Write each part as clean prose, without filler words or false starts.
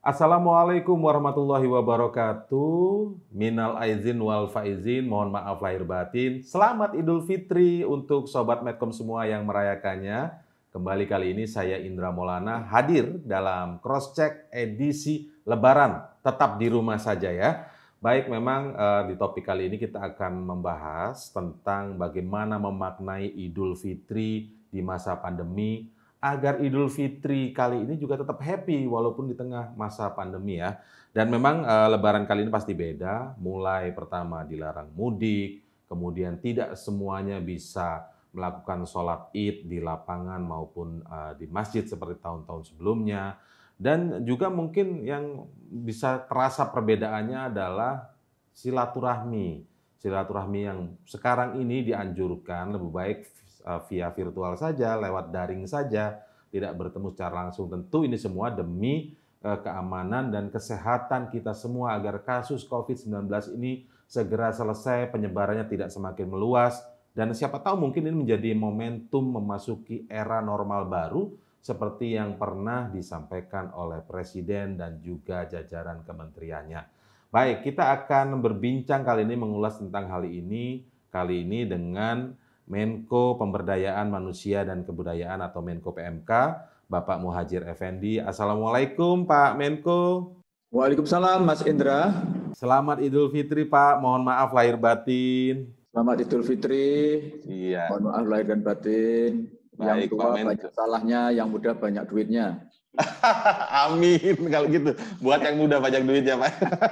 Assalamualaikum warahmatullahi wabarakatuh. Minal aizin wal faizin, mohon maaf lahir batin. Selamat Idul Fitri untuk Sobat Medcom semua yang merayakannya. Kembali kali ini saya Indra Maulana hadir dalam cross check edisi Lebaran. Tetap di rumah saja ya. Baik, memang di topik kali ini kita akan membahas tentang bagaimana memaknai Idul Fitri di masa pandemi, agar Idul Fitri kali ini juga tetap happy walaupun di tengah masa pandemi ya. Dan memang Lebaran kali ini pasti beda, mulai pertama dilarang mudik, kemudian tidak semuanya bisa melakukan sholat Id di lapangan maupun di masjid seperti tahun-tahun sebelumnya. Dan juga mungkin yang bisa terasa perbedaannya adalah silaturahmi. Silaturahmi yang sekarang ini dianjurkan lebih baik via virtual saja, lewat daring saja, tidak bertemu secara langsung. Tentu ini semua demi keamanan dan kesehatan kita semua agar kasus COVID-19 ini segera selesai, penyebarannya tidak semakin meluas, dan siapa tahu mungkin ini menjadi momentum memasuki era normal baru seperti yang pernah disampaikan oleh Presiden dan juga jajaran kementeriannya. Baik, kita akan berbincang kali ini mengulas tentang hal ini, kali ini dengan Menko Pemberdayaan Manusia dan Kebudayaan atau Menko PMK, Bapak Muhadjir Effendi. Assalamualaikum Pak Menko. Waalaikumsalam Mas Indra. Selamat Idul Fitri Pak, mohon maaf lahir batin. Selamat Idul Fitri. Iya. Mohon maaf lahir dan batin. Yang Baik Pak tua Menko. banyak salahnya, yang muda banyak duitnya. Amin kalau gitu. Buat yang muda banyak duitnya Pak.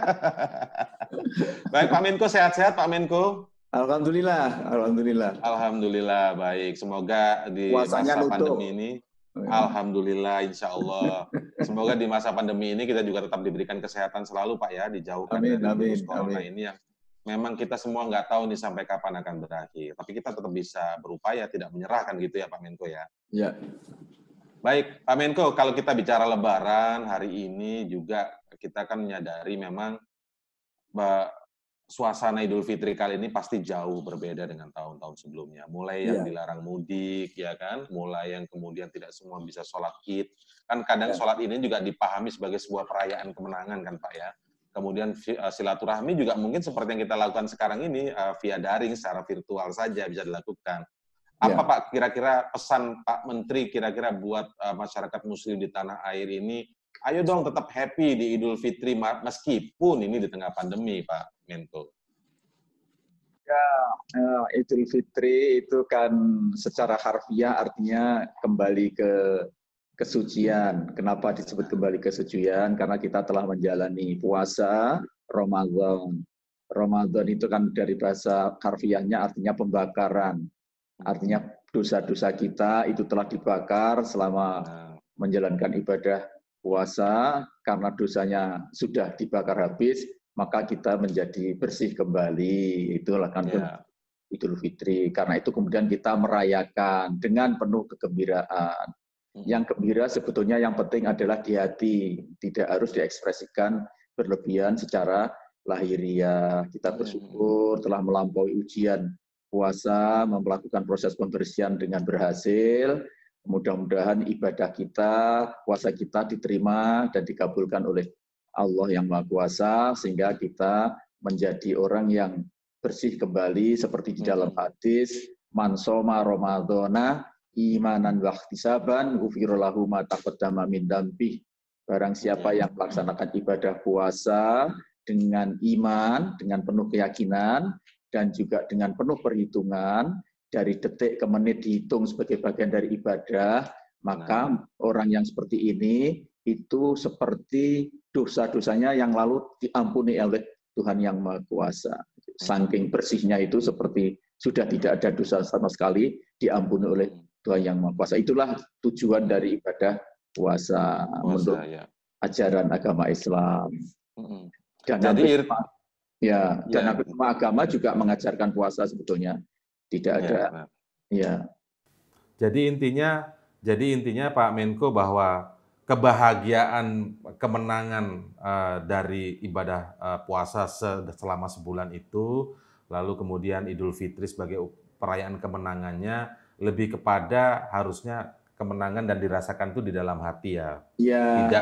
Baik Pak Menko, sehat-sehat Pak Menko. Alhamdulillah, alhamdulillah. Alhamdulillah baik. Semoga di Puasanya masa nutup. pandemi ini, alhamdulillah insya Allah. Semoga di masa pandemi ini kita juga tetap diberikan kesehatan selalu Pak ya, dijauhkan Amin, dari amin, virus corona amin. ini yang memang kita semua nggak tahu nih sampai kapan akan berakhir. Tapi kita tetap bisa berupaya tidak menyerah kan gitu ya Pak Menko ya. Ya. Baik Pak Menko, kalau kita bicara Lebaran hari ini juga kita kan menyadari memang suasana Idul Fitri kali ini pasti jauh berbeda dengan tahun-tahun sebelumnya. Mulai yang Iya. dilarang mudik, ya kan? Mulai yang kemudian tidak semua bisa sholat Id. Kan kadang Ya. sholat ini juga dipahami sebagai sebuah perayaan kemenangan kan Pak ya. Kemudian silaturahmi juga mungkin seperti yang kita lakukan sekarang ini via daring secara virtual saja bisa dilakukan. Apa Ya. Pak kira-kira pesan Pak Menteri kira-kira buat masyarakat Muslim di tanah air ini? Ayo dong tetap happy di Idul Fitri meskipun ini di tengah pandemi Pak Menko. Ya, Idul Fitri itu kan secara harfiah artinya kembali ke kesucian. Kenapa disebut kembali ke kesucian? Karena kita telah menjalani puasa Ramadan. Ramadan itu kan dari bahasa harfiahnya artinya pembakaran. Artinya dosa-dosa kita itu telah dibakar selama menjalankan ibadah puasa, karena dosanya sudah dibakar habis, maka kita menjadi bersih kembali. Itulah kan Idul Fitri. Karena itu kemudian kita merayakan dengan penuh kegembiraan. Yang gembira sebetulnya yang penting adalah di hati, tidak harus diekspresikan berlebihan secara lahiriah. Kita bersyukur telah melampaui ujian puasa, melakukan proses pembersihan dengan berhasil. Mudah-mudahan ibadah kita, puasa kita diterima dan dikabulkan oleh Allah yang Maha Kuasa, sehingga kita menjadi orang yang bersih kembali seperti di dalam hadis, man shoma ramadhana imanan wa ihtisaban ghufira lahu ma taqaddama min dzambi. Barang siapa yang melaksanakan ibadah puasa dengan iman, dengan penuh keyakinan, dan juga dengan penuh perhitungan, dari detik ke menit dihitung sebagai bagian dari ibadah, maka orang yang seperti ini itu seperti dosa-dosanya yang lalu diampuni oleh Tuhan yang Maha Kuasa. Saking bersihnya itu seperti sudah tidak ada dosa sama sekali, diampuni oleh Tuhan yang Maha Kuasa. Itulah tujuan dari ibadah puasa menurut ajaran agama Islam. Dan hampir semua agama juga mengajarkan puasa sebetulnya. Tidak ada. Ya. Jadi intinya Pak Menko bahwa kebahagiaan kemenangan dari ibadah puasa selama sebulan itu, lalu kemudian Idul Fitri sebagai perayaan kemenangannya lebih kepada harusnya kemenangan dan dirasakan itu di dalam hati ya. Ya.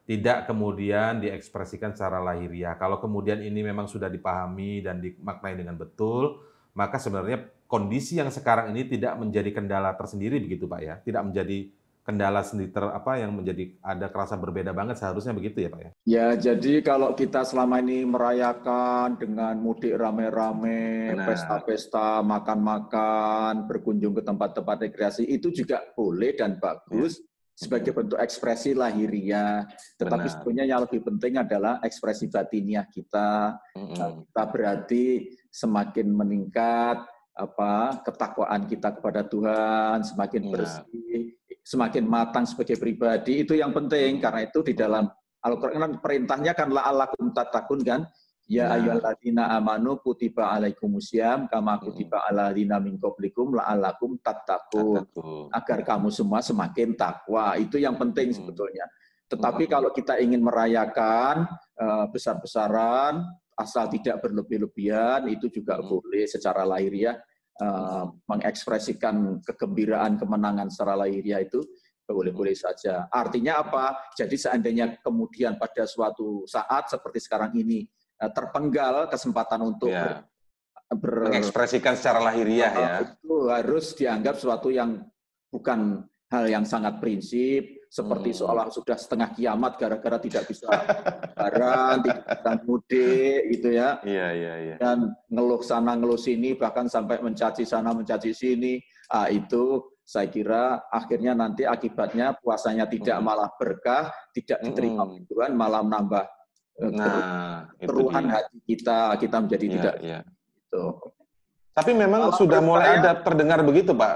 tidak kemudian diekspresikan secara lahiriah. Kalau kemudian ini memang sudah dipahami dan dimaknai dengan betul, maka sebenarnya kondisi yang sekarang ini tidak menjadi kendala tersendiri begitu Pak ya? Tidak menjadi kendala sendiri yang menjadi ada kerasa berbeda banget seharusnya begitu ya Pak ya? Ya, jadi kalau kita selama ini merayakan dengan mudik rame-rame, Benar, pesta-pesta, makan-makan, berkunjung ke tempat-tempat rekreasi, itu juga boleh dan ya. bagus sebagai Mm-mm. bentuk ekspresi lahiriah. Tetapi Benar. sebetulnya yang lebih penting adalah ekspresi batiniah kita. Mm-mm. Kita berarti semakin meningkat ketakwaan kita kepada Tuhan, semakin Ya. bersih, semakin matang sebagai pribadi. Itu yang penting. Mm-mm. Karena itu di dalam Mm-mm. Al-Quran kan perintahnya kan la'allakum tattaqun kan. Ya Benar. ayyuhalladzina amanu kutiba alaikumusiyam kama Mm-mm. kutiba ala ladzina min qablikum la'allakum tattaqun. Kataku. Agar kamu semua semakin takwa. Itu yang penting Mm-mm. sebetulnya. Tetapi Mm-mm. kalau kita ingin merayakan besar-besaran asal tidak berlebih-lebihan itu juga Mm-mm. boleh secara lahiriah Mm-mm. mengekspresikan kegembiraan kemenangan secara lahiriah itu boleh-boleh saja. Artinya apa? Jadi seandainya kemudian pada suatu saat seperti sekarang ini terpenggal kesempatan untuk Ya. Mengekspresikan secara lahiriah ya. itu harus dianggap suatu yang bukan hal yang sangat prinsip, seperti Mm-mm. seolah sudah setengah kiamat gara-gara tidak bisa lebaran, tidak bisa mudik gitu ya. Iya, iya, iya. Dan ngeluh sana ngeluh sini bahkan sampai mencaci sana mencaci sini, itu saya kira akhirnya nanti akibatnya puasanya tidak Mm-mm. malah berkah, tidak diterima oleh Mm-mm. Tuhan, malah menambah Nah, itu keruhan dia. hati kita menjadi Iya, tidak iya. gitu. Tapi memang Kalau sudah menurut mulai saya, ada terdengar begitu Pak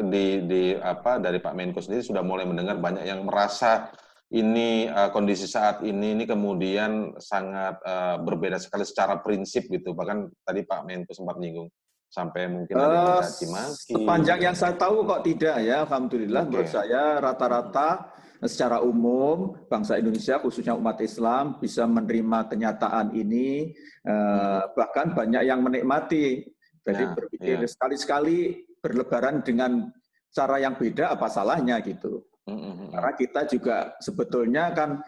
dari Pak Menko sendiri sudah mulai mendengar banyak yang merasa ini kondisi saat ini kemudian sangat berbeda sekali secara prinsip gitu. Bahkan tadi Pak Menko sempat menyinggung sampai mungkin ada yang mencaci maki sepanjang gitu. yang saya tahu kok tidak ya, alhamdulillah menurut Oke. saya Mm-mm. rata-rata secara umum bangsa Indonesia khususnya umat Islam bisa menerima kenyataan ini, Mm-mm. bahkan banyak yang menikmati. Jadi Nah, berpikir iya. sekali-sekali berlebaran dengan cara yang beda apa salahnya gitu. Mm-mm. Mm-mm. Karena kita juga sebetulnya kan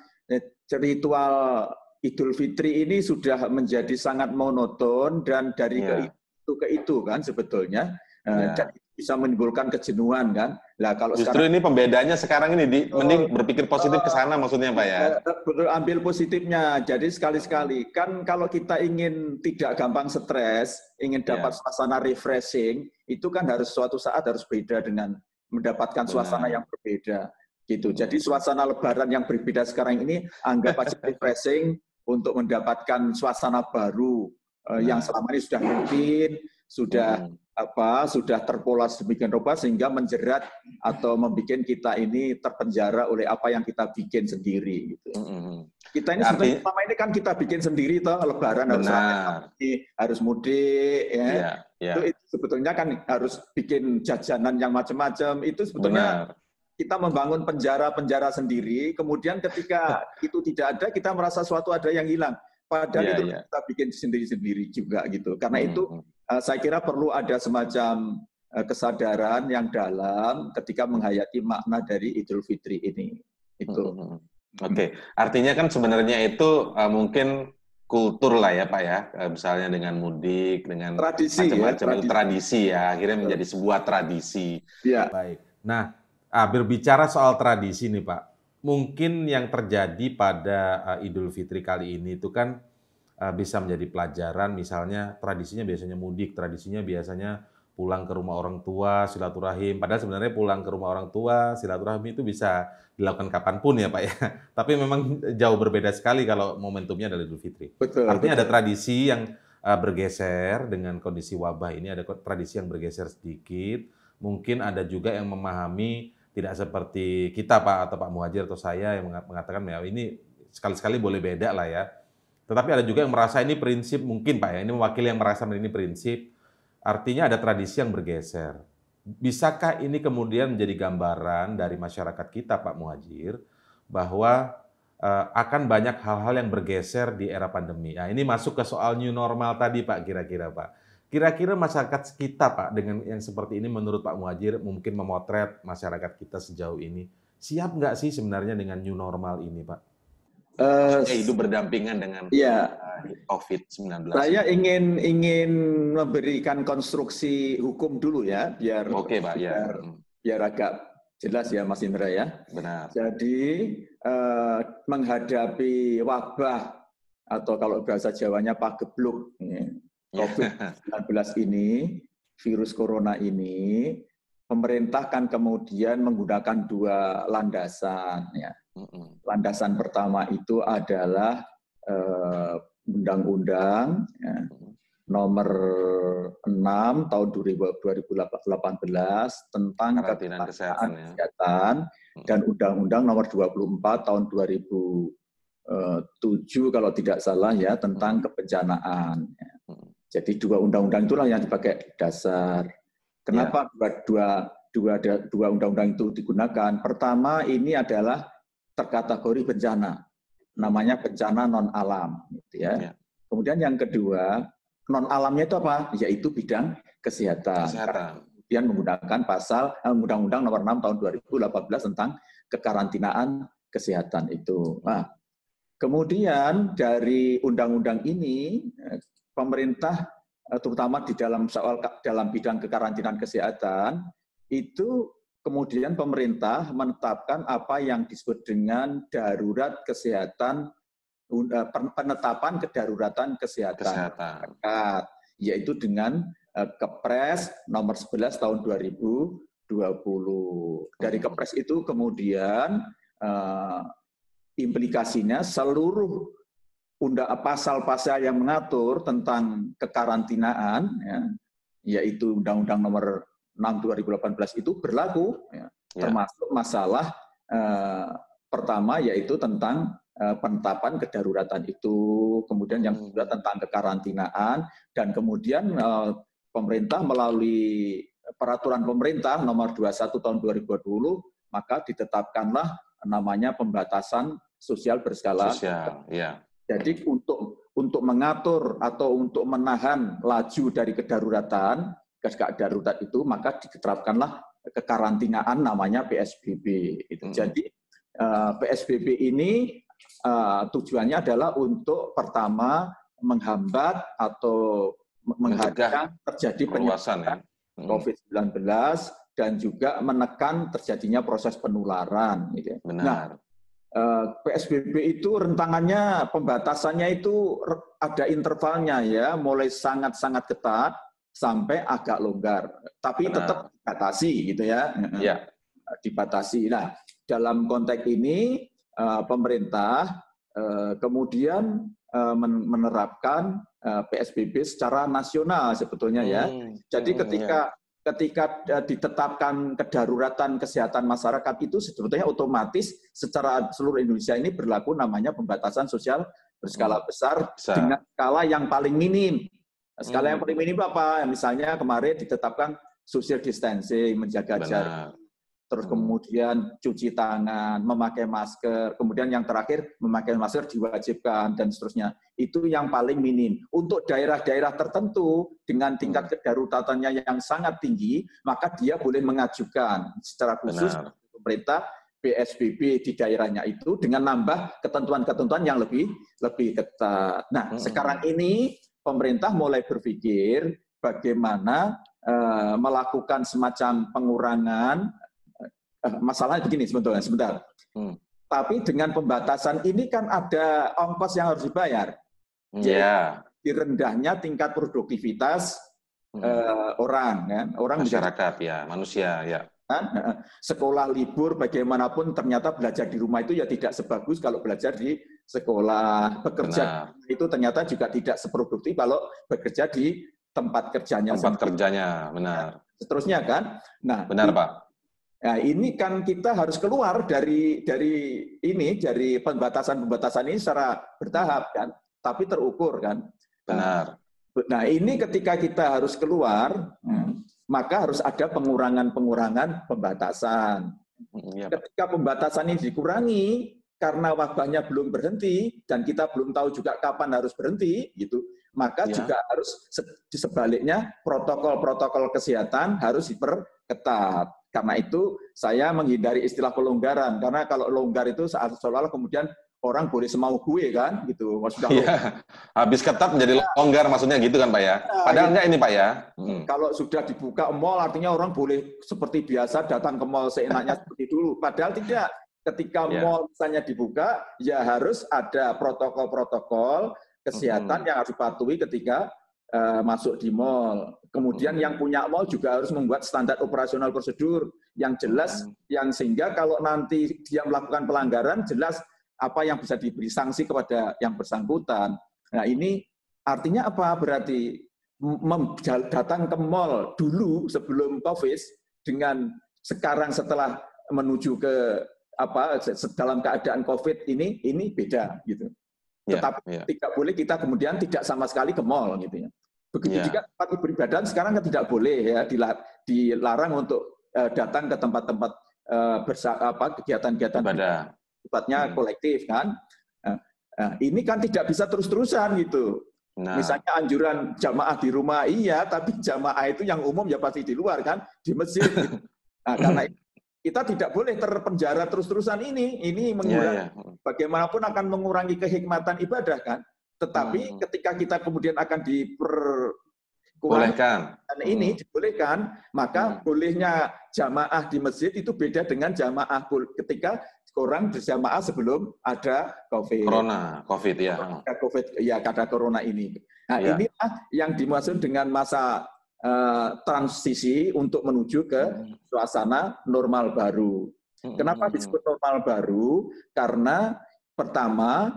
ritual Idul Fitri ini sudah menjadi sangat monoton dan dari Iya, ke itu kan sebetulnya dan iya. bisa menimbulkan kejenuhan kan. Lah kalau Justru sekarang ini pembedanya sekarang ini oh, mending berpikir positif ke sana maksudnya Pak ya. betul ambil positifnya. Jadi Mm-mm. sekali-sekali kan kalau kita ingin tidak gampang stres, ingin dapat Iya, suasana refreshing, itu kan harus suatu saat harus beda dengan mendapatkan suasana yang benar. berbeda gitu. Jadi Mm-mm. suasana lebaran yang berbeda sekarang ini anggap aja refreshing untuk mendapatkan suasana baru yang Benar. selama ini sudah rutin, sudah Mm-mm. sudah terpola sedemikian rupa sehingga menjerat atau membuat kita ini terpenjara oleh apa yang kita bikin sendiri gitu. Mm-mm. Kita ini sebetulnya Arti selama ini kan kita bikin sendiri toh, lebaran harus benar. rame-rame, harus mudik ya. Iya, iya. Itu sebetulnya kan harus bikin jajanan yang macam-macam. Itu sebetulnya Benar. kita membangun penjara-penjara sendiri, kemudian ketika itu tidak ada, kita merasa suatu ada yang hilang. Padahal Iya, itu iya. kita bikin sendiri-sendiri juga gitu. Karena itu Mm-mm. saya kira perlu ada semacam kesadaran yang dalam ketika menghayati makna dari Idul Fitri ini. Itu. Mm-mm. Oke, artinya kan sebenarnya itu mungkin kultur lah ya Pak ya, misalnya dengan mudik, dengan Tradisi ya, macam-macam itu tradisi. tradisi ya, akhirnya menjadi sebuah tradisi. Ya, Baik. Nah, berbicara soal tradisi nih Pak, mungkin yang terjadi pada Idul Fitri kali ini itu kan bisa menjadi pelajaran, misalnya tradisinya biasanya mudik, tradisinya biasanya pulang ke rumah orang tua, silaturahim. Padahal sebenarnya pulang ke rumah orang tua, silaturahim itu bisa dilakukan kapanpun ya Pak ya. Tapi memang jauh berbeda sekali kalau momentumnya adalah Idul Fitri. betul, Artinya ada betul. tradisi yang bergeser dengan kondisi wabah ini, ada tradisi yang bergeser sedikit. Mungkin ada juga yang memahami tidak seperti kita Pak atau Pak Muhajir atau saya yang mengatakan ya ini sekali-sekali boleh beda lah ya. Tetapi ada juga yang merasa ini prinsip mungkin Pak ya, ini mewakili yang merasa ini prinsip, artinya ada tradisi yang bergeser. Bisakah ini kemudian menjadi gambaran dari masyarakat kita Pak Muhajir, bahwa akan banyak hal-hal yang bergeser di era pandemi. Nah ini masuk ke soal new normal tadi Pak kira-kira Pak. Kira-kira masyarakat kita Pak dengan yang seperti ini menurut Pak Muhajir mungkin memotret masyarakat kita sejauh ini, siap nggak sih sebenarnya dengan new normal ini Pak? Maksudnya hidup berdampingan dengan ya, COVID-19. saya ingin memberikan konstruksi hukum dulu ya, biar Oke, Pak, ya. biar agak jelas ya, Mas Indra ya. Benar. Jadi menghadapi wabah atau kalau bahasa Jawanya pagebluk COVID-19 ini, virus corona ini, pemerintah kan kemudian menggunakan dua landasan. Ya. Landasan pertama itu adalah Undang-Undang nomor 6 tahun 2018 tentang karantina kesehatan, dan Undang-Undang nomor 24 tahun 2007 kalau tidak salah ya tentang kebencanaan. Jadi dua undang-undang itulah yang dipakai dasar. Kenapa dua undang-undang itu digunakan? Pertama ini adalah terkategori bencana, namanya bencana non alam, gitu ya. Kemudian yang kedua non alamnya itu apa? Yaitu bidang kesehatan. Kemudian menggunakan pasal Undang-Undang nomor 6 tahun 2018 tentang kekarantinaan kesehatan itu. Nah, kemudian dari undang-undang ini pemerintah terutama di dalam bidang kekarantinaan kesehatan itu kemudian pemerintah menetapkan apa yang disebut dengan darurat kesehatan, penetapan kedaruratan kesehatan. Yaitu dengan Kepres nomor 11 tahun 2020. Dari Kepres itu kemudian implikasinya seluruh pasal-pasal yang mengatur tentang kekarantinaan, yaitu Undang-Undang nomor 6 2018 itu berlaku, termasuk masalah pertama yaitu tentang penetapan kedaruratan itu, kemudian yang kedua tentang kekarantinaan, dan kemudian pemerintah melalui peraturan pemerintah nomor 21 tahun 2020 maka ditetapkanlah namanya pembatasan sosial berskala. Jadi untuk mengatur atau untuk menahan laju dari kedaruratan darurat itu maka diterapkanlah kekarantinaan namanya PSBB. Jadi PSBB ini tujuannya adalah untuk pertama menghambat atau menghadang terjadi penyebaran COVID-19 dan juga menekan terjadinya proses penularan. Gitu. Nah, PSBB itu rentangannya, pembatasannya itu ada intervalnya ya, mulai sangat-sangat ketat sampai agak longgar, tapi tetap dibatasi gitu ya. Dibatasi. Nah, dalam konteks ini pemerintah kemudian menerapkan PSBB secara nasional sebetulnya ya. Jadi ketika ditetapkan kedaruratan kesehatan masyarakat itu sebetulnya otomatis secara seluruh Indonesia ini berlaku namanya pembatasan sosial berskala besar dengan skala yang paling minim. Skala yang paling minim apa? Misalnya kemarin ditetapkan social distancing, menjaga jarak, terus kemudian cuci tangan, memakai masker, kemudian yang terakhir memakai masker diwajibkan dan seterusnya. Itu yang paling minim. Untuk daerah-daerah tertentu dengan tingkat kedaruratannya yang sangat tinggi, maka dia boleh mengajukan secara khusus pemerintah PSBB di daerahnya itu dengan nambah ketentuan-ketentuan yang lebih ketat. Nah, sekarang ini pemerintah mulai berpikir bagaimana melakukan semacam pengurangan. Masalahnya begini sebentar. Tapi dengan pembatasan ini kan ada ongkos yang harus dibayar. Di rendahnya tingkat produktivitas orang, kan? Orang masyarakat ya, manusia ya. Kan? Sekolah libur bagaimanapun ternyata belajar di rumah itu ya tidak sebagus kalau belajar di sekolah. Bekerja itu ternyata juga tidak seproduktif kalau bekerja di tempat kerjanya. Benar. Seterusnya kan. Nah, benar Pak. Nah, ini kan kita harus keluar dari pembatasan ini secara bertahap kan, tapi terukur kan. Benar. Nah, ini ketika kita harus keluar, maka harus ada pengurangan pembatasan. Ketika pembatasan ini dikurangi karena wabahnya belum berhenti dan kita belum tahu juga kapan harus berhenti gitu, maka juga harus sebaliknya protokol kesehatan harus diperketat. Karena itu saya menghindari istilah pelonggaran, karena kalau longgar itu seolah-olah kemudian orang boleh semau gue kan, gitu. Sudah Iya. Habis ketat menjadi longgar maksudnya gitu kan Pak ya. Padahal enggak ini Pak ya. Kalau sudah dibuka mall artinya orang boleh seperti biasa datang ke mall seenaknya seperti dulu. Padahal tidak. Ketika mall misalnya dibuka, ya harus ada protokol-protokol kesehatan yang harus dipatuhi ketika masuk di mall. Kemudian yang punya mall juga harus membuat standar operasional prosedur yang jelas, yang sehingga kalau nanti dia melakukan pelanggaran, jelas apa yang bisa diberi sanksi kepada yang bersangkutan. Nah ini artinya apa? Berarti datang ke mall dulu sebelum COVID dengan sekarang setelah menuju ke dalam keadaan COVID ini beda gitu. Tetapi tidak boleh kita kemudian tidak sama sekali ke mall gitu ya. Begitu juga tempat beribadah sekarang kan tidak boleh ya, dilarang untuk datang ke tempat-tempat kegiatan-kegiatan sifatnya kolektif kan. Nah, ini kan tidak bisa terus-terusan gitu. Misalnya anjuran jamaah di rumah iya, tapi jamaah itu yang umum ya pasti di luar kan, di masjid. Gitu. Nah, karena kita tidak boleh terpenjara terus-terusan ini mengurangi bagaimanapun akan mengurangi kehikmatan ibadah kan. Tetapi ketika kita kemudian akan diperbolehkan ini dibolehkan, maka bolehnya jamaah di masjid itu beda dengan jamaah ketika orang berjamaah sebelum ada COVID. COVID ya. Ada COVID ya, ada corona ini. Nah, inilah yang dimaksud dengan masa transisi untuk menuju ke suasana normal baru. Kenapa disebut normal baru? Karena pertama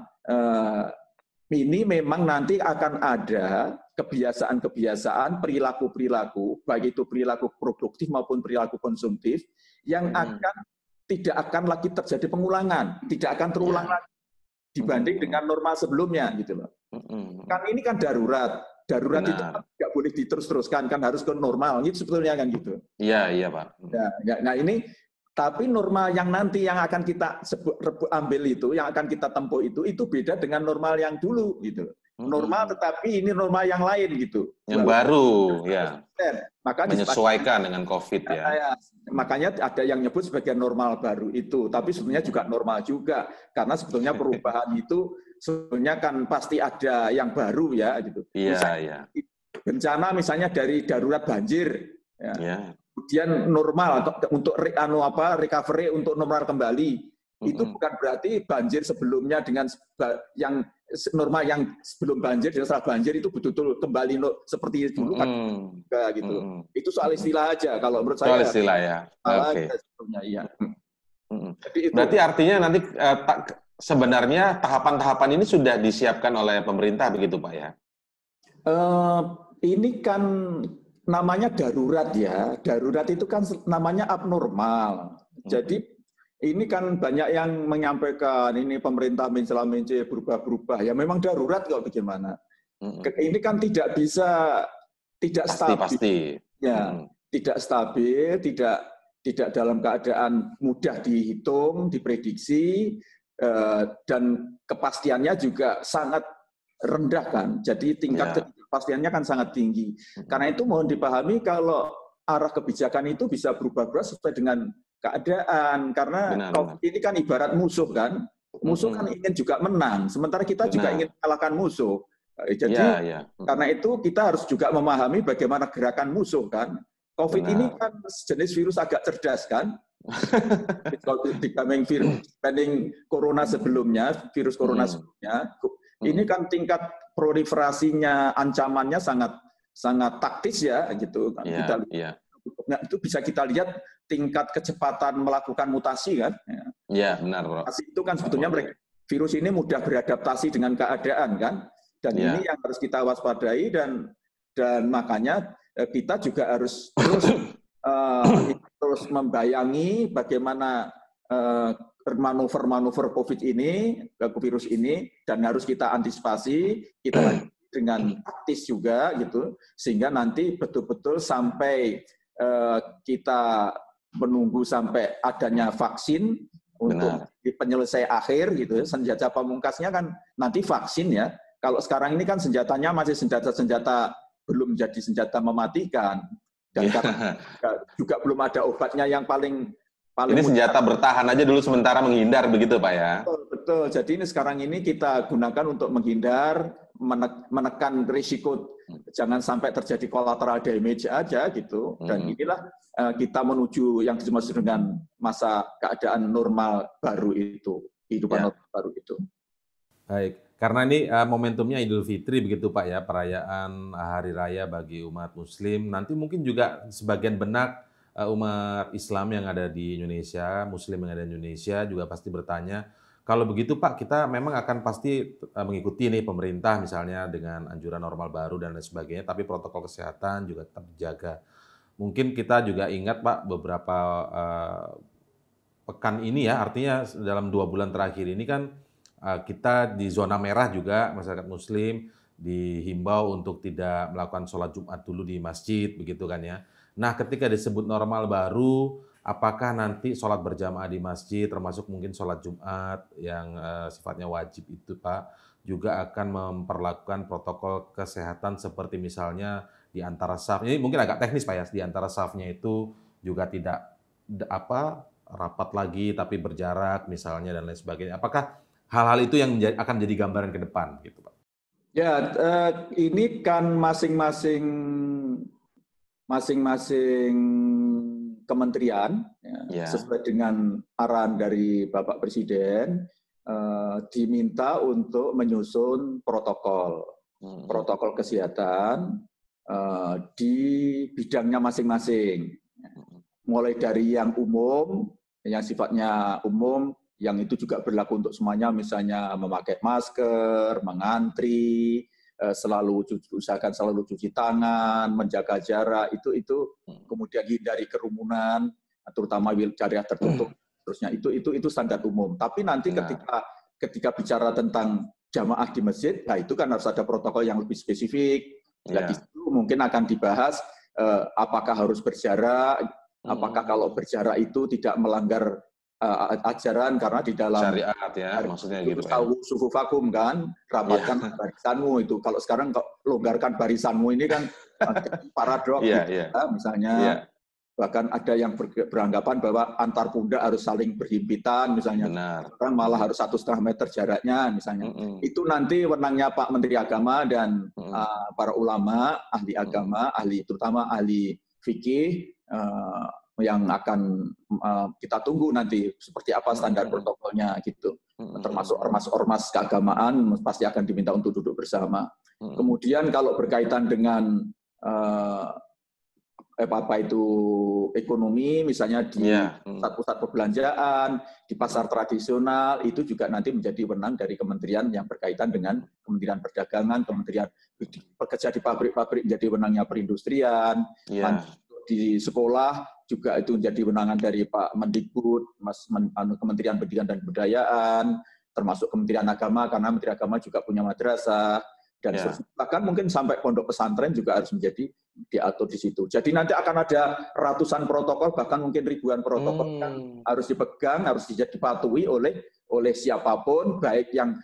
ini memang nanti akan ada kebiasaan-kebiasaan, perilaku-perilaku, baik itu perilaku produktif maupun perilaku konsumtif, yang tidak akan lagi terjadi pengulangan, tidak akan terulang lagi dibanding dengan normal sebelumnya gitu loh. Kan ini kan darurat. Darurat itu tidak boleh diterus-teruskan, kan harus ke normal, gitu sebetulnya kan gitu. Iya Pak. Nah ini, tapi normal yang nanti yang akan kita ambil itu, yang akan kita tempuh itu beda dengan normal yang dulu gitu. Normal tetapi ini normal yang lain gitu. Yang baru ya. Maka menyesuaikan dengan COVID ya. Makanya ada yang nyebut sebagai normal baru itu, tapi sebenarnya juga normal juga, karena sebetulnya perubahan itu sebenarnya kan pasti ada yang baru ya gitu. Iya. Bencana misalnya dari darurat banjir, kemudian normal untuk recovery untuk normal kembali. Itu bukan berarti banjir sebelumnya dengan yang normal yang sebelum banjir dan setelah banjir itu betul-betul kembali seperti dulu kan gitu. Itu soal istilah aja kalau menurut saya. Soal istilah ya. Oke. Iya. Berarti artinya nanti sebenarnya tahapan-tahapan ini sudah disiapkan oleh pemerintah begitu Pak ya? Ini kan namanya darurat ya. Darurat itu kan namanya abnormal. Jadi ini kan banyak yang menyampaikan ini pemerintah mencela-mencela berubah-berubah. Ya memang darurat kok bagaimana. Ini kan tidak bisa, tidak stabil. Pasti. Ya, tidak stabil, tidak dalam keadaan mudah dihitung, diprediksi, dan kepastiannya juga sangat rendah kan. Jadi tingkat kepastiannya kan sangat tinggi. Karena itu mohon dipahami kalau arah kebijakan itu bisa berubah-ubah sesuai dengan keadaan, karena COVID ini kan ibarat musuh kan, musuh kan ingin juga menang, sementara kita juga ingin mengalahkan musuh. Jadi karena itu kita harus juga memahami bagaimana gerakan musuh kan. COVID ini kan jenis virus agak cerdas kan, dibanding corona sebelumnya, virus corona sebelumnya, ini kan tingkat proliferasinya, ancamannya sangat taktis ya gitu kan. Nah, itu bisa kita lihat tingkat kecepatan melakukan mutasi kan. Iya, benar, Bro. Mutasi itu kan sebetulnya virus ini mudah beradaptasi dengan keadaan kan. Dan ini yang harus kita waspadai dan makanya kita juga harus terus membayangi bagaimana manuver-manuver COVID ini, virus ini, dan harus kita antisipasi, kita dengan taktis juga gitu, sehingga nanti betul-betul sampai kita menunggu sampai adanya vaksin untuk di penyelesai akhir gitu. Senjata pamungkasnya kan nanti vaksin ya. Kalau sekarang ini kan senjatanya masih senjata-senjata belum jadi senjata mematikan, dan karena juga belum ada obatnya yang paling ini senjata bertahan aja dulu sementara menghindar begitu Pak ya. Betul. Jadi ini sekarang ini kita gunakan untuk menghindar, menekan risiko jangan sampai terjadi collateral damage aja gitu. Dan inilah kita menuju yang dimaksud dengan masa keadaan normal baru itu, kehidupan normal baru itu. Baik, karena ini momentumnya Idul Fitri begitu Pak ya, perayaan hari raya bagi umat Muslim. Nanti mungkin juga sebagian benak umat Islam yang ada di Indonesia, Muslim yang ada di Indonesia juga pasti bertanya, kalau begitu Pak, kita memang akan pasti mengikuti nih pemerintah misalnya dengan anjuran normal baru dan lain sebagainya, tapi protokol kesehatan juga tetap dijaga. Mungkin kita juga ingat Pak beberapa pekan ini ya, artinya dalam 2 bulan terakhir ini kan kita di zona merah juga masyarakat Muslim dihimbau untuk tidak melakukan sholat Jumat dulu di masjid, begitu kan ya. Nah, ketika disebut normal baru, apakah nanti sholat berjamaah di masjid, termasuk mungkin sholat Jumat yang sifatnya wajib itu, Pak, juga akan memperlakukan protokol kesehatan seperti misalnya di antara saf. Ini mungkin agak teknis, Pak ya, di antara safnya itu juga tidak rapat lagi, tapi berjarak misalnya dan lain sebagainya. Apakah hal-hal itu yang akan jadi gambaran ke depan, gitu Pak? Ya, ini kan masing-masing kementerian sesuai dengan arahan dari Bapak Presiden diminta untuk menyusun protokol kesehatan di bidangnya masing-masing. Mulai dari yang umum, yang sifatnya umum, yang itu juga berlaku untuk semuanya, misalnya memakai masker, mengantri, usahakan selalu cuci tangan, menjaga jarak, itu kemudian hindari kerumunan, terutama wilayah tertutup, terusnya itu standar umum. Tapi nanti ketika bicara tentang jamaah di masjid, nah itu kan harus ada protokol yang lebih spesifik. Di situ mungkin akan dibahas apakah harus berjarak, apakah kalau berjarak itu tidak melanggar ajaran, karena di dalam syariat ya, maksudnya gitu ya. Sufu vakum kan, rapatkan barisanmu itu. Kalau sekarang longgarkan barisanmu ini kan paradok gitu, misalnya. Bahkan ada yang beranggapan bahwa antar pundak harus saling berhimpitan misalnya. Sekarang malah harus 1,5 meter jaraknya misalnya. Itu nanti wenangnya Pak Menteri Agama dan para ulama, ahli agama, terutama ahli fikih, yang akan kita tunggu nanti seperti apa standar protokolnya gitu. Termasuk ormas keagamaan pasti akan diminta untuk duduk bersama. Kemudian kalau berkaitan dengan itu ekonomi, misalnya di pusat-pusat perbelanjaan, di pasar tradisional, itu juga nanti menjadi wewenang dari kementerian yang berkaitan dengan Kementerian Perdagangan, Kementerian bekerja di pabrik-pabrik menjadi wewenangnya perindustrian, di sekolah juga itu menjadi wewenangan dari Pak Mendikbud, Kementerian Pendidikan dan Kebudayaan, termasuk Kementerian Agama, karena Menteri Agama juga punya madrasah, dan bahkan mungkin sampai pondok pesantren juga harus menjadi diatur di situ. Jadi nanti akan ada ratusan protokol, bahkan mungkin ribuan protokol yang harus dipegang, harus dipatuhi oleh siapapun, baik yang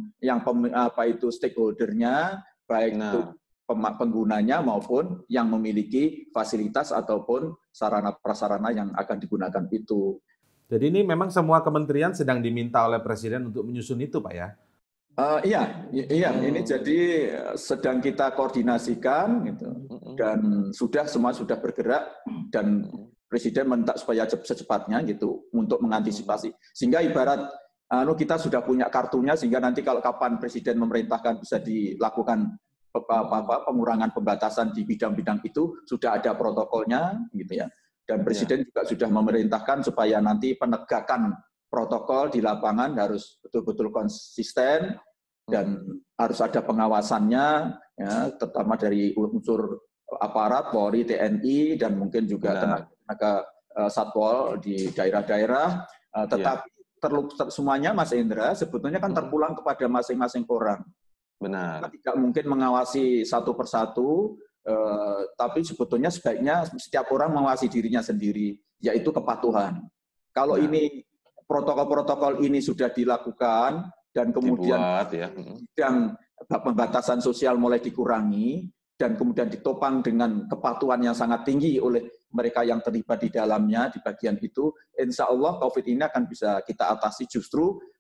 stakeholdernya, baik itu penggunanya maupun yang memiliki fasilitas ataupun sarana prasarana yang akan digunakan itu. Jadi ini memang semua kementerian sedang diminta oleh Presiden untuk menyusun itu, Pak ya? Iya, ini jadi sedang kita koordinasikan gitu, dan semua sudah bergerak, dan Presiden minta supaya secepatnya gitu untuk mengantisipasi, sehingga ibarat kita sudah punya kartunya, sehingga nanti kalau kapan Presiden memerintahkan bisa dilakukan pengurangan pembatasan di bidang-bidang itu sudah ada protokolnya gitu ya, dan Presiden juga sudah memerintahkan supaya nanti penegakan protokol di lapangan harus betul-betul konsisten dan harus ada pengawasannya, ya, terutama dari unsur aparat, Polri, TNI, dan mungkin juga tenaga satpol di daerah-daerah. Tetapi semuanya, Mas Indra, sebetulnya kan terpulang kepada masing-masing orang. Benar. Kita tidak mungkin mengawasi satu persatu, tapi sebetulnya sebaiknya setiap orang mengawasi dirinya sendiri, yaitu kepatuhan. Kalau ini protokol-protokol ini sudah dilakukan dan kemudian yang pembatasan sosial mulai dikurangi dan kemudian ditopang dengan kepatuhan yang sangat tinggi oleh mereka yang terlibat di dalamnya di bagian itu, insya Allah COVID ini akan bisa kita atasi justru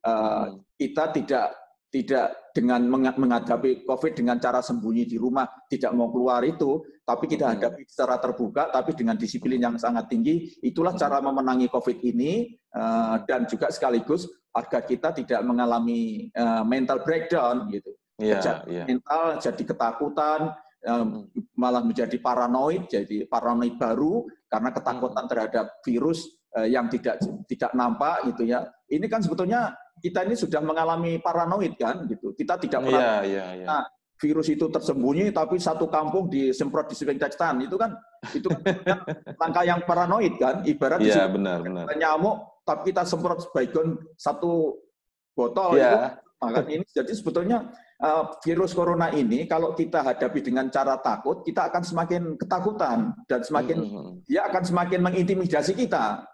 kita tidak dengan menghadapi COVID dengan cara sembunyi di rumah, tidak mau keluar itu, tapi kita hadapi secara terbuka, tapi dengan disiplin yang sangat tinggi. Itulah cara memenangi COVID ini, dan juga sekaligus agar kita tidak mengalami mental breakdown gitu. Mental jadi ketakutan, malah menjadi paranoid baru karena ketakutan terhadap virus yang tidak nampak gitu ya. Ini kan sebetulnya kita ini sudah mengalami paranoid kan gitu. Kita tidak pernah Nah, virus itu tersembunyi tapi satu kampung disemprot disinfektan itu kan langkah yang paranoid kan. Ibarat benar. nyamuk tapi kita semprot baygon satu botol itu. Maka ini jadi sebetulnya virus corona ini kalau kita hadapi dengan cara takut, kita akan semakin ketakutan dan dia akan semakin mengintimidasi kita.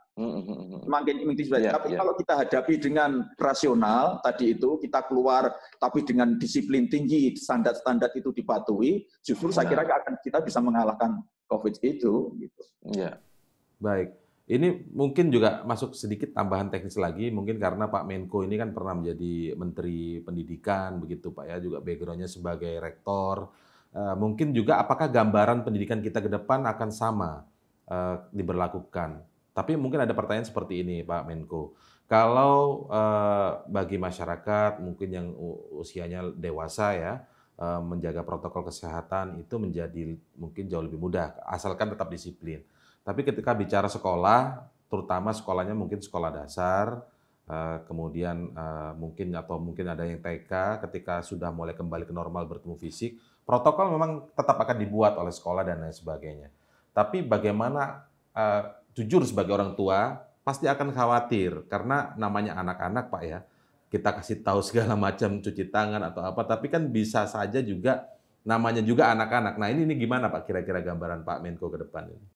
Tapi kalau kita hadapi dengan rasional, tadi itu kita keluar tapi dengan disiplin tinggi, standar-standar itu dipatuhi, justru saya kira kita bisa mengalahkan COVID itu. Gitu. Baik. Ini mungkin juga masuk sedikit tambahan teknis lagi, mungkin karena Pak Menko ini kan pernah menjadi Menteri Pendidikan, begitu Pak ya, juga background-nya sebagai rektor. Mungkin juga apakah gambaran pendidikan kita ke depan akan sama diberlakukan? Tapi mungkin ada pertanyaan seperti ini Pak Menko. Kalau bagi masyarakat mungkin yang usianya dewasa ya, menjaga protokol kesehatan itu menjadi mungkin jauh lebih mudah, asalkan tetap disiplin. Tapi ketika bicara sekolah, terutama sekolahnya mungkin sekolah dasar, kemudian mungkin ada yang TK, ketika sudah mulai kembali ke normal bertemu fisik, protokol memang tetap akan dibuat oleh sekolah dan lain sebagainya. Tapi bagaimana, jujur sebagai orang tua, pasti akan khawatir, karena namanya anak-anak Pak ya, kita kasih tahu segala macam cuci tangan atau apa, tapi kan bisa saja juga, namanya juga anak-anak. Nah ini gimana Pak kira-kira gambaran Pak Menko ke depan ini?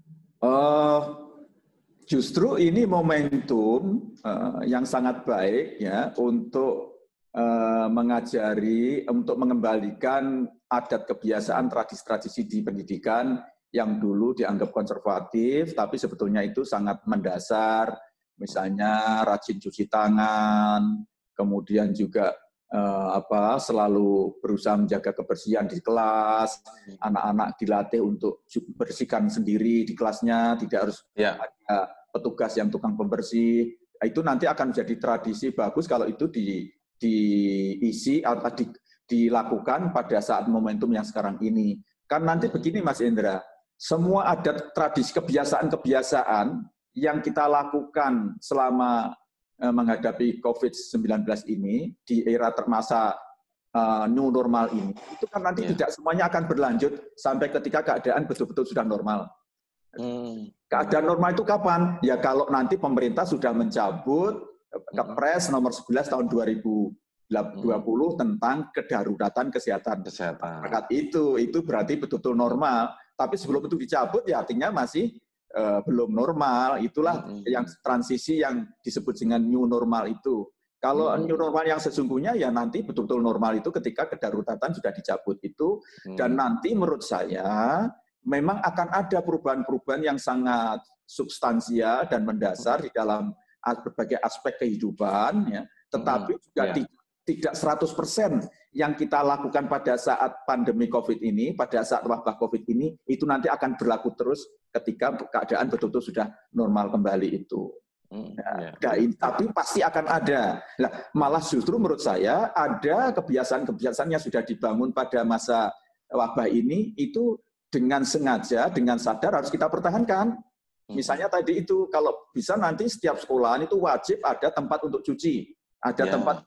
Justru ini momentum yang sangat baik ya untuk untuk mengembalikan adat kebiasaan tradisi-tradisi di pendidikan yang dulu dianggap konservatif, tapi sebetulnya itu sangat mendasar. Misalnya rajin cuci tangan, kemudian juga selalu berusaha menjaga kebersihan di kelas, anak-anak dilatih untuk bersihkan sendiri di kelasnya, tidak harus ada petugas yang tukang pembersih. Itu nanti akan menjadi tradisi bagus kalau itu diisi atau dilakukan pada saat momentum yang sekarang ini. Kan nanti begini Mas Indra, semua adat tradisi kebiasaan-kebiasaan yang kita lakukan selama menghadapi COVID-19 ini, di era masa new normal ini, itu kan nanti tidak semuanya akan berlanjut sampai ketika keadaan betul-betul sudah normal. Keadaan normal itu kapan? Ya kalau nanti pemerintah sudah mencabut Kepres nomor 11 tahun 2020 tentang kedaruratan kesehatan. Itu berarti betul-betul normal. Tapi sebelum itu dicabut ya artinya masih belum normal. Itulah yang transisi yang disebut dengan new normal itu. Kalau new normal yang sesungguhnya ya nanti betul-betul normal itu ketika kedaruratan sudah dicabut itu. Dan nanti menurut saya memang akan ada perubahan-perubahan yang sangat substansial dan mendasar di dalam berbagai aspek kehidupan, ya. Tetapi juga tidak 100% yang kita lakukan pada saat pandemi COVID ini, pada saat wabah COVID ini, itu nanti akan berlaku terus ketika keadaan betul-betul sudah normal kembali itu. Tapi pasti akan ada. Nah, malah justru menurut saya ada kebiasaan-kebiasaan yang sudah dibangun pada masa wabah ini, itu dengan sengaja, dengan sadar harus kita pertahankan. Misalnya tadi itu, kalau bisa nanti setiap sekolahan itu wajib ada tempat untuk cuci, ada tempat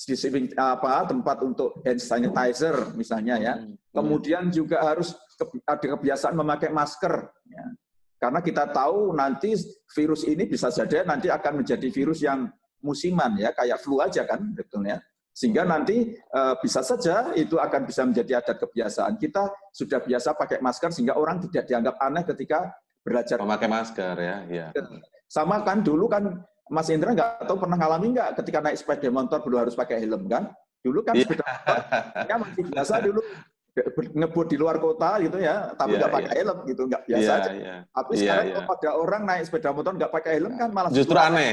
tempat untuk hand sanitizer misalnya ya. Kemudian juga harus ada kebiasaan memakai masker ya. Karena kita tahu nanti virus ini bisa saja nanti akan menjadi virus yang musiman ya, kayak flu aja kan betulnya. Sehingga nanti bisa saja itu akan bisa menjadi adat kebiasaan. Kita sudah biasa pakai masker sehingga orang tidak dianggap aneh ketika belajar memakai masker ya. Sama kan dulu kan Mas Indra nggak tahu pernah ngalami nggak ketika naik sepeda motor belum harus pakai helm kan? Dulu kan sepeda motor ya masih biasa dulu ngebut di luar kota gitu ya, tapi nggak pakai helm gitu, nggak biasa aja. Tapi sekarang kalau ada orang naik sepeda motor nggak pakai helm kan malah justru aneh.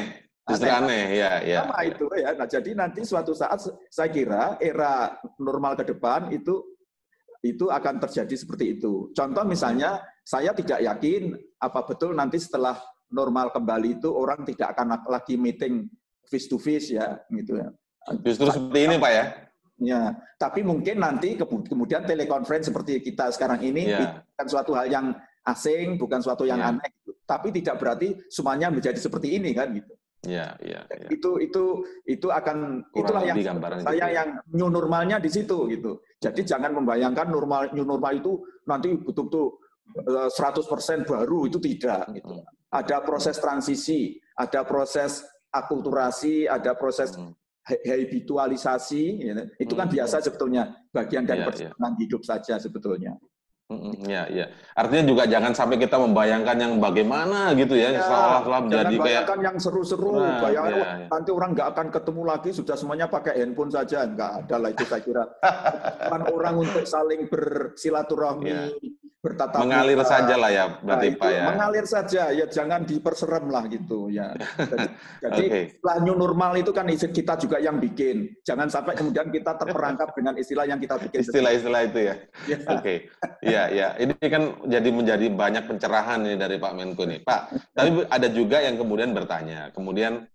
Justru aneh, ya, ya. Sama itu ya. Nah, jadi nanti suatu saat saya kira era normal ke depan itu akan terjadi seperti itu. Contoh misalnya, saya tidak yakin apa betul nanti setelah normal kembali itu orang tidak akan lagi meeting face to face ya, gitu ya. Justru seperti ini, Pak ya. Ya, tapi mungkin nanti kemudian telekonferensi seperti kita sekarang ini bukan suatu hal yang asing, bukan suatu yang aneh, gitu. Tapi tidak berarti semuanya menjadi seperti ini kan, gitu. Iya, iya. Itu akan itulah yang saya yang new normalnya di situ gitu. Jadi jangan membayangkan new normal itu nanti betul-betul 100% baru, itu tidak gitu. Ada proses transisi, ada proses akulturasi, ada proses habitualisasi, itu kan biasa sebetulnya, bagian dari perjalanan hidup saja sebetulnya. Ya. Artinya juga jangan sampai kita membayangkan yang bagaimana gitu ya, seolah-olah menjadi kayak. Bayangkan yang seru-seru, bayangkan nanti orang nggak akan ketemu lagi, sudah semuanya pakai handphone saja, nggak ada lah itu saya kira. Orang untuk saling bersilaturahmi, bertatap muka. Mengalir saja lah ya, berarti Pak ya. Mengalir saja, ya jangan diperserem lah gitu ya. Jadi setelah new normal itu kan kita juga yang bikin. Jangan sampai kemudian kita terperangkap dengan istilah yang kita bikin. Istilah-istilah itu ya. Oke. Iya. Ini kan menjadi banyak pencerahan ini dari Pak Menko nih. Pak, tapi ada juga yang kemudian bertanya. Kemudian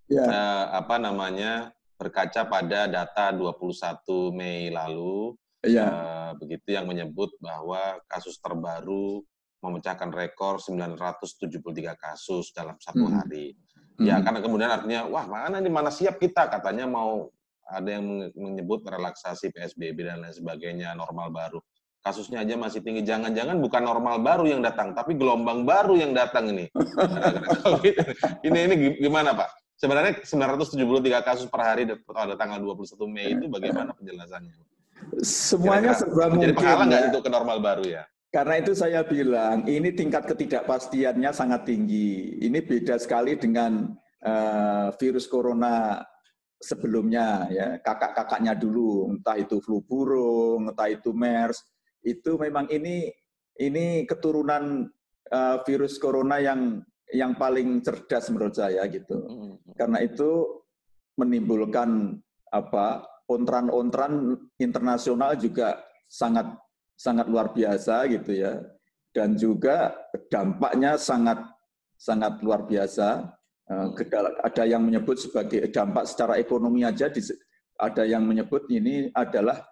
berkaca pada data 21 Mei lalu, begitu yang menyebut bahwa kasus terbaru memecahkan rekor 973 kasus dalam satu hari. Ya, karena kemudian artinya, wah mana siap kita, katanya mau ada yang menyebut relaksasi PSBB dan lain sebagainya, normal baru. Kasusnya aja masih tinggi, jangan-jangan bukan normal baru yang datang, tapi gelombang baru yang datang ini. Ini gimana Pak? Sebenarnya 973 kasus per hari pada tanggal 21 Mei itu bagaimana penjelasannya? Semuanya serba mungkin. Jadi penghalang nggak untuk ke normal baru ya? Karena itu saya bilang, ini tingkat ketidakpastiannya sangat tinggi. Ini beda sekali dengan virus corona sebelumnya, ya kakak-kakaknya dulu, entah itu flu burung, entah itu MERS. Itu memang ini keturunan virus corona yang paling cerdas menurut saya gitu. Karena itu menimbulkan ontran-ontran internasional juga sangat luar biasa gitu ya. Dan juga dampaknya sangat luar biasa. Ada yang menyebut sebagai dampak secara ekonomi aja, ada yang menyebut ini adalah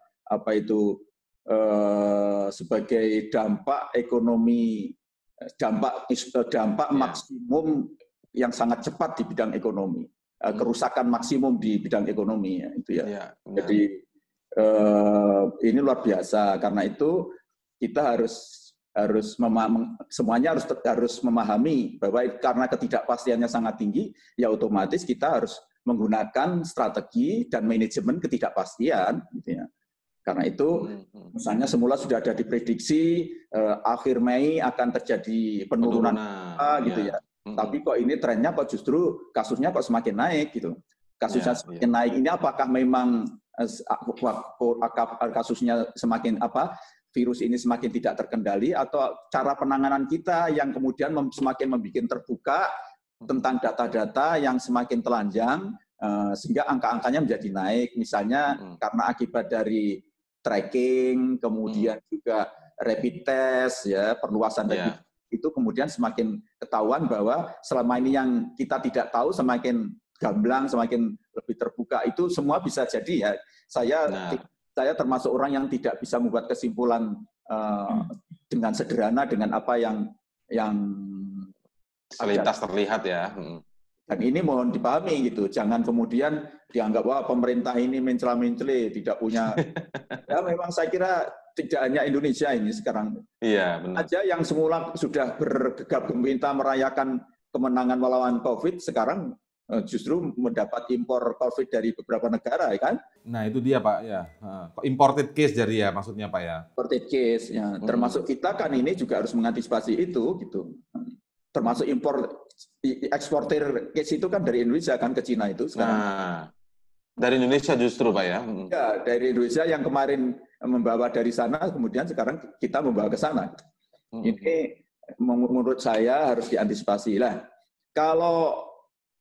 sebagai dampak ekonomi, dampak maksimum yang sangat cepat di bidang ekonomi, kerusakan maksimum di bidang ekonomi ya, itu ya. Jadi ini luar biasa. Karena itu kita semuanya harus memahami bahwa karena ketidakpastiannya sangat tinggi, ya otomatis kita harus menggunakan strategi dan manajemen ketidakpastian, gitu ya. Karena itu, misalnya semula sudah ada diprediksi akhir Mei akan terjadi penurunan gitu ya. Tapi kok ini trennya kok justru kasusnya kok semakin naik gitu. Kasusnya semakin naik ini apakah memang kasusnya semakin virus ini semakin tidak terkendali, atau cara penanganan kita yang kemudian semakin membuat terbuka tentang data-data yang semakin telanjang sehingga angka-angkanya menjadi naik, misalnya karena akibat dari tracking, kemudian juga rapid test, ya perluasan rapid itu kemudian semakin ketahuan bahwa selama ini yang kita tidak tahu semakin gamblang, semakin lebih terbuka. Itu semua bisa jadi ya. Saya termasuk orang yang tidak bisa membuat kesimpulan dengan sederhana dengan apa yang selintas terlihat ya. Dan ini mohon dipahami gitu, jangan kemudian dianggap wah pemerintah ini mencela-mencela, tidak punya. Ya memang saya kira tidak hanya Indonesia ini sekarang. Iya benar. Aja yang semula sudah bergegap gempita merayakan kemenangan melawan COVID, sekarang justru mendapat impor COVID dari beberapa negara, kan? Nah itu dia Pak ya, imported case jadi ya maksudnya Pak ya. Imported case, ya. Termasuk kita kan ini juga harus mengantisipasi itu gitu. Termasuk eksportir case itu kan dari Indonesia kan ke Cina itu sekarang. Dari Indonesia justru Pak ya? Ya, dari Indonesia yang kemarin membawa dari sana, kemudian sekarang kita membawa ke sana. Ini menurut saya harus diantisipasi lah. Kalau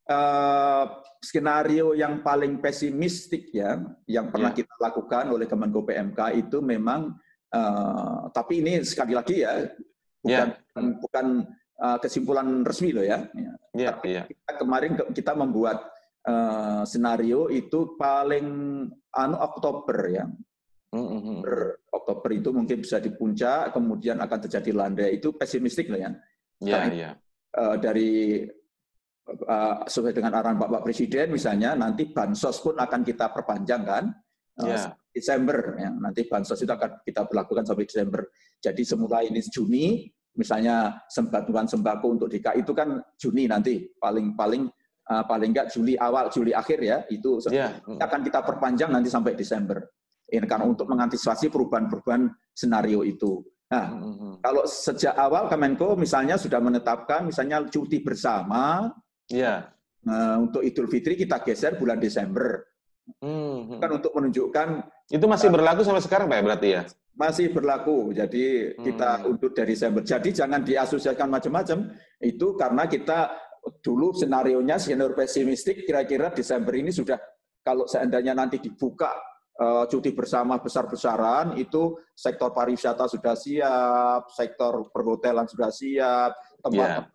eh, skenario yang paling pesimistik ya, yang pernah Ya, kita lakukan oleh Kemenko PMK itu memang, tapi ini sekali lagi ya, bukan ya, bukan kesimpulan resmi loh ya. ya, Tapi ya. kemarin kita membuat skenario itu paling Oktober ya. Oktober itu mungkin bisa di puncak, kemudian akan terjadi landai. Itu pesimistik loh ya. Ya, Karena ya, dari sesuai dengan arahan Bapak Presiden misalnya nanti bansos pun akan kita perpanjang kan ya. Desember ya. Nanti bansos itu akan kita berlakukan sampai Desember. Jadi semula ini Juni misalnya bantuan sembako untuk DKI itu kan Juni nanti paling enggak Juli awal Juli akhir ya itu Ya. akan kita perpanjang nanti sampai Desember. Ini karena untuk mengantisipasi perubahan-perubahan senario itu. Nah, kalau sejak awal Kemenko misalnya sudah menetapkan misalnya cuti bersama. Ya. Untuk Idul Fitri kita geser bulan Desember. Kan untuk menunjukkan Itu masih berlaku sampai sekarang Pak ya berarti ya? masih berlaku. Jadi kita undur dari Desember. Jadi jangan diasosiasikan macam-macam. Itu karena kita dulu senarionya skenario pesimistik kira-kira Desember ini sudah kalau seandainya nanti dibuka cuti bersama besar-besaran itu sektor pariwisata sudah siap, sektor perhotelan sudah siap, tempat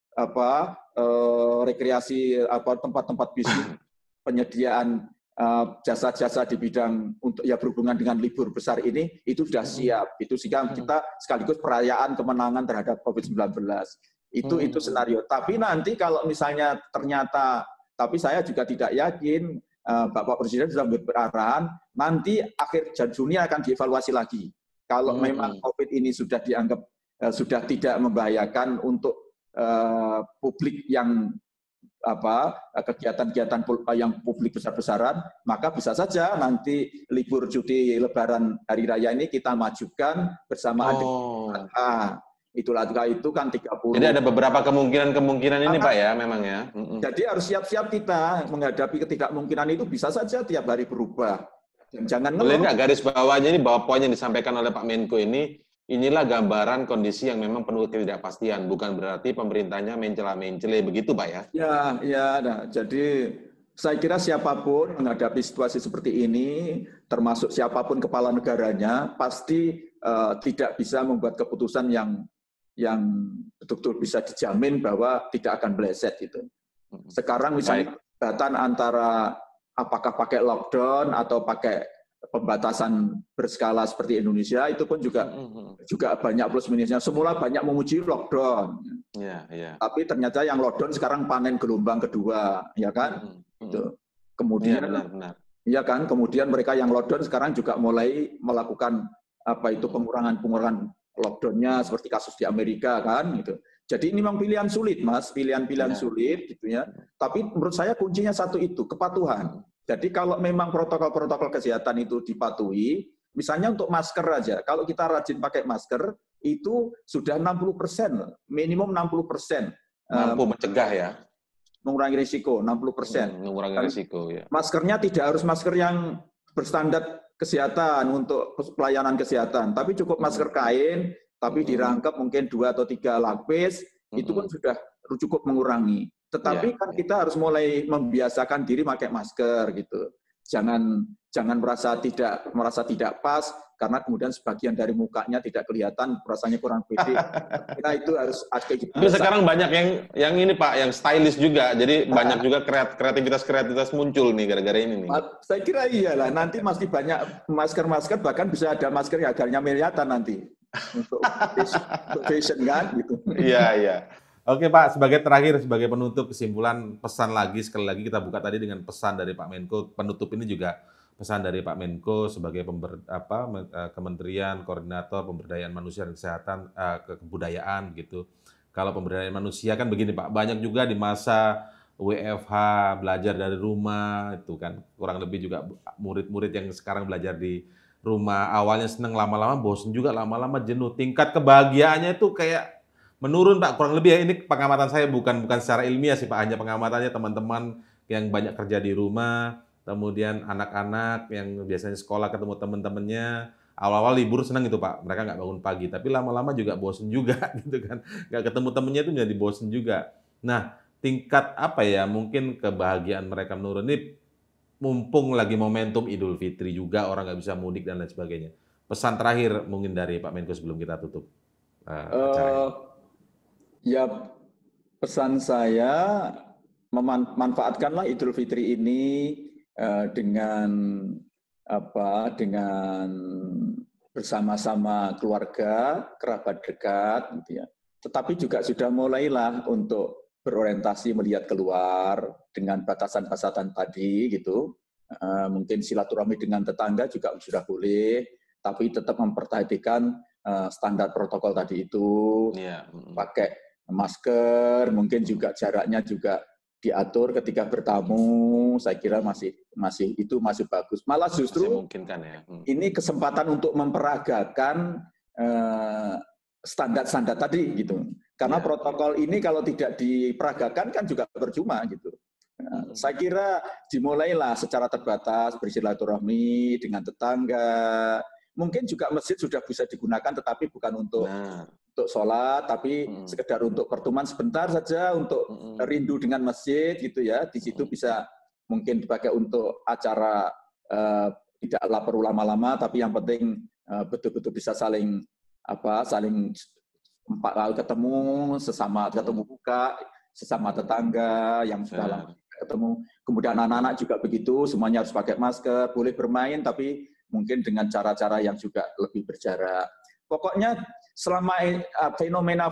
rekreasi tempat-tempat bisnis penyediaan jasa-jasa di bidang untuk ya berhubungan dengan libur besar ini itu sudah siap. Itu sehingga kita sekaligus perayaan kemenangan terhadap COVID-19. Itu senario. Tapi nanti kalau misalnya ternyata, tapi saya juga tidak yakin Bapak Presiden sudah berarahan nanti akhir Juni akan dievaluasi lagi. Kalau memang COVID ini sudah dianggap sudah tidak membahayakan untuk publik yang kegiatan-kegiatan yang publik besar-besaran, maka bisa saja nanti libur cuti Lebaran Hari Raya ini kita majukan bersamaan dengan itulah itu kan 30. Jadi ada beberapa kemungkinan ini Pak ya memang ya. Jadi harus siap-siap kita menghadapi ketidakmungkinan itu bisa saja tiap hari berubah. Dan jangan boleh nggak garis bawahnya ini bahwa poin yang disampaikan oleh Pak Menko ini inilah gambaran kondisi yang memang penuh ketidakpastian, bukan berarti pemerintahnya mencela-mencele begitu Pak ya? Ya, nah, jadi saya kira siapapun menghadapi situasi seperti ini, termasuk siapapun kepala negaranya, pasti tidak bisa membuat keputusan yang betul-betul bisa dijamin bahwa tidak akan meleset gitu. Sekarang misalnya perdebatan antara apakah pakai lockdown atau pakai pembatasan berskala seperti Indonesia itu pun juga banyak plus minusnya. Semula banyak memuji lockdown, tapi ternyata yang lockdown sekarang panen gelombang kedua, ya kan? Kemudian, ya kan? Kemudian mereka yang lockdown sekarang juga mulai melakukan pengurangan lockdownnya seperti kasus di Amerika kan, gitu. Jadi ini memang pilihan sulit, Mas, pilihan-pilihan sulit, gitu ya. Tapi menurut saya kuncinya satu itu kepatuhan. Jadi kalau memang protokol-protokol kesehatan itu dipatuhi, misalnya untuk masker aja, kalau kita rajin pakai masker, itu sudah 60%, minimum 60%. Mampu mencegah ya? Mengurangi risiko, 60%. Mengurangi risiko, ya. Maskernya tidak harus masker yang berstandar kesehatan untuk pelayanan kesehatan, tapi cukup masker kain, tapi dirangkap mungkin 2 atau 3 lapis, itu pun sudah cukup mengurangi. Tetapi kan kita harus mulai membiasakan diri pakai masker gitu. Jangan merasa tidak pas karena kemudian sebagian dari mukanya tidak kelihatan, rasanya kurang pede. Kira itu harus ada gitu. Tapi sekarang banyak yang ini Pak, yang stylish juga. Jadi banyak juga kreativitas muncul nih gara-gara ini nih. Saya kira iyalah. Nanti masih banyak masker-masker, bahkan bisa ada masker yang harganya miliaran nanti untuk fashion kan gitu. Iya. Oke Pak, sebagai penutup kesimpulan pesan lagi sekali lagi kita buka tadi dengan pesan dari Pak Menko. Penutup ini juga pesan dari Pak Menko sebagai Kementerian Koordinator Pemberdayaan Manusia dan Kesehatan Kebudayaan gitu. Kalau pemberdayaan manusia kan begini Pak, banyak juga di masa WFH belajar dari rumah itu kan kurang lebih juga murid-murid yang sekarang belajar di rumah awalnya seneng lama-lama bosen juga lama-lama jenuh. Tingkat kebahagiaannya itu kayak menurun Pak, kurang lebih ya, ini pengamatan saya bukan secara ilmiah sih Pak, hanya pengamatannya teman-teman yang banyak kerja di rumah, kemudian anak-anak yang biasanya sekolah ketemu teman-temannya, awal-awal libur senang gitu Pak, mereka nggak bangun pagi, tapi lama-lama juga bosen juga gitu kan, nggak ketemu temennya itu jadi bosen juga. Nah, tingkat apa ya, mungkin kebahagiaan mereka menurun ini mumpung lagi momentum Idul Fitri juga, orang nggak bisa mudik dan lain sebagainya. Pesan terakhir mungkin dari Pak Menko sebelum kita tutup acara ini. Eh, ya pesan saya memanfaatkanlah Idul Fitri ini dengan dengan bersama-sama keluarga, kerabat dekat, gitu ya. Tetapi juga sudah mulailah untuk berorientasi melihat keluar dengan batasan-batasan tadi, gitu. Mungkin silaturahmi dengan tetangga juga sudah boleh, tapi tetap memperhatikan standar protokol tadi itu, pakai masker, mungkin juga jaraknya juga diatur ketika bertamu. Saya kira masih bagus. Malah justru ini kesempatan untuk memperagakan standar-standar tadi gitu. Karena protokol ini kalau tidak diperagakan kan juga percuma gitu. Saya kira dimulailah secara terbatas bersilaturahmi dengan tetangga. Mungkin juga masjid sudah bisa digunakan, tetapi bukan untuk sholat, tapi sekedar untuk pertemuan sebentar saja, untuk rindu dengan masjid gitu ya. Di situ bisa mungkin dipakai untuk acara tidaklah perlu lama-lama, tapi yang penting betul-betul bisa saling ketemu, ketemu buka, sesama tetangga yang sudah lama ketemu. Kemudian anak-anak juga begitu, semuanya harus pakai masker, boleh bermain, tapi mungkin dengan cara-cara yang juga lebih berjarak. Pokoknya selama fenomena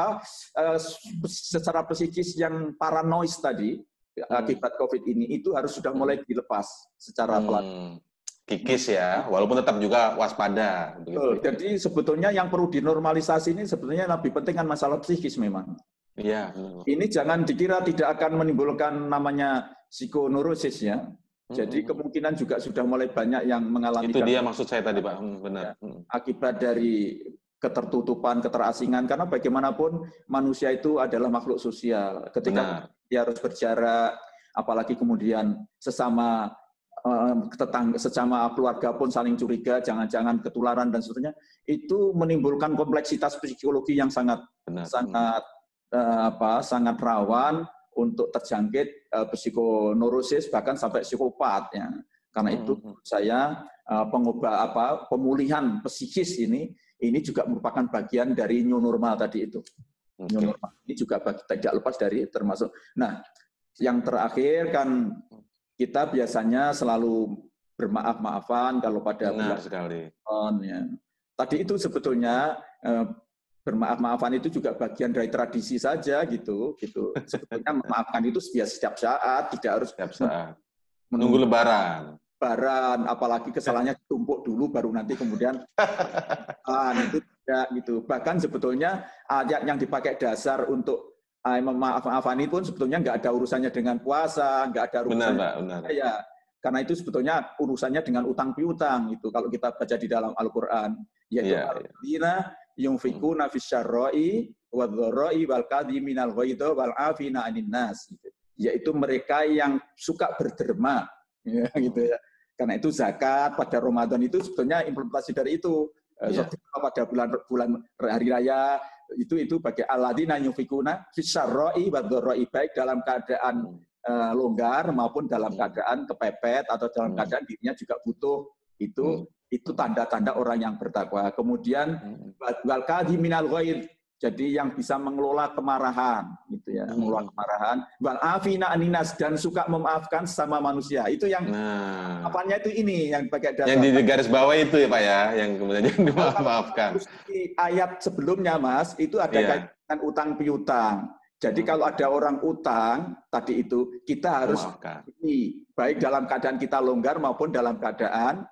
secara psikis yang paranoid tadi akibat COVID ini itu harus sudah mulai dilepas secara pelan. Kikis ya, walaupun tetap juga waspada. Betul. Jadi sebetulnya yang perlu dinormalisasi ini sebetulnya lebih penting kan masalah psikis memang. Iya. Ini jangan dikira tidak akan menimbulkan namanya psikoneurosis ya. Jadi kemungkinan juga sudah mulai banyak yang mengalami. Itu dia maksud saya tadi Pak, benar. Akibat dari ketertutupan, keterasingan, karena bagaimanapun manusia itu adalah makhluk sosial. Ketika dia harus berjarak, apalagi kemudian sesama tetangga, sesama keluarga pun saling curiga, jangan-jangan ketularan dan seterusnya, itu menimbulkan kompleksitas psikologi yang sangat rawan untuk terjangkit psikoneurosis, bahkan sampai psikopat ya. Karena itu saya pemulihan psikis ini juga merupakan bagian dari new normal tadi itu. New normal ini juga tidak lepas dari termasuk. Nah, yang terakhir kan kita biasanya selalu bermaaf-maafan kalau pada bulan sekali. Ya. Tadi itu sebetulnya bermaaf-maafan itu juga bagian dari tradisi saja gitu. Sebetulnya memaafkan itu setiap saat, tidak harus setiap saat. Menunggu lebaran. Apalagi kesalahannya ditumpuk dulu baru nanti kemudian itu tidak gitu. Bahkan sebetulnya ayat yang dipakai dasar untuk memaaf-maafan itu pun sebetulnya nggak ada urusannya dengan puasa, nggak ada urusannya. Benar. Ya, karena itu sebetulnya urusannya dengan utang piutang itu kalau kita baca di dalam Al-Qur'an, yaitu alladzina yunfikuna fisyarra'i wadh-dharra'i wal kadhiminal ghaidha wal 'afina 'anil nas. Yaitu mereka yang suka berderma ya, gitu ya. Karena itu zakat pada Ramadan itu sebetulnya implementasi dari itu. Pada bulan hari raya itu bagi alladzina yunfikuna fisyarra'i wadh-dharra'i, baik dalam keadaan longgar maupun dalam keadaan kepepet atau dalam keadaan dirinya juga butuh. Itu tanda-tanda orang yang bertakwa. Kemudian wal kadhiminal ghaidh, jadi yang bisa mengelola kemarahan gitu ya, mengelola kemarahan. Wal afina aninas, dan suka memaafkan sama manusia. Itu yang apanya itu ini yang pakai dasar. Yang di garis bawah itu ya Pak ya, yang kemudian dimaafkan. Di ayat sebelumnya Mas, itu ada kaitan utang piutang. Jadi kalau ada orang utang tadi itu kita harus ini baik dalam keadaan kita longgar maupun dalam keadaan